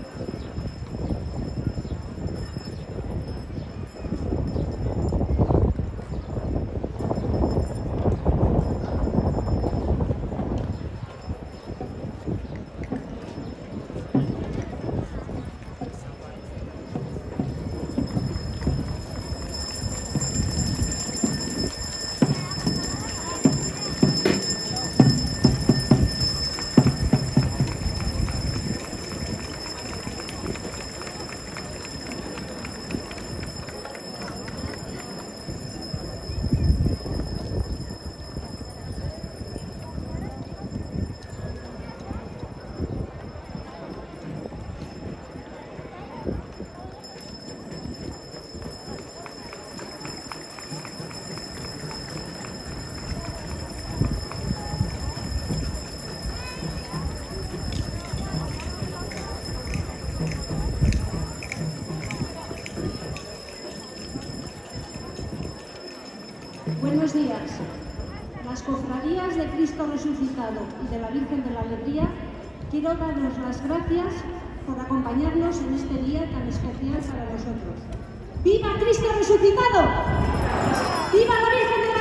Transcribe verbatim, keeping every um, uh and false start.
Buenos días. Las cofradías de Cristo Resucitado y de la Virgen de la Alegría, quiero daros las gracias por acompañarnos en este día tan especial para nosotros. ¡Viva Cristo Resucitado! ¡Viva la Virgen de la Alegría!